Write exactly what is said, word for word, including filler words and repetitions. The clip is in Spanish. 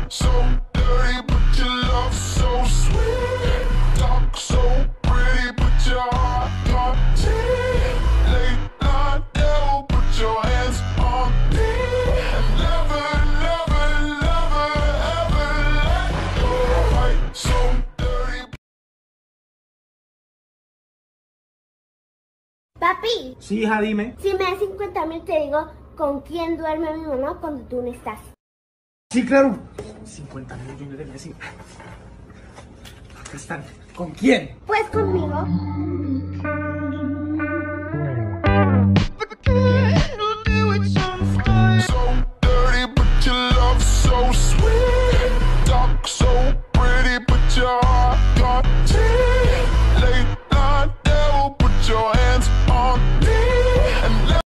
so dirty, but your love so sweet. Talk so pretty, but your heart on teeth. Late night devil, put your hands on me. And never, never, never, ever let go. Fight so dirty. Papi, Sí, hija, dime. si me das cincuenta mil te digo con quién duerme mi mamá cuando tú no estás. Sí, claro. cincuenta millones de Messi. Acá están. ¿Con quién? Pues conmigo.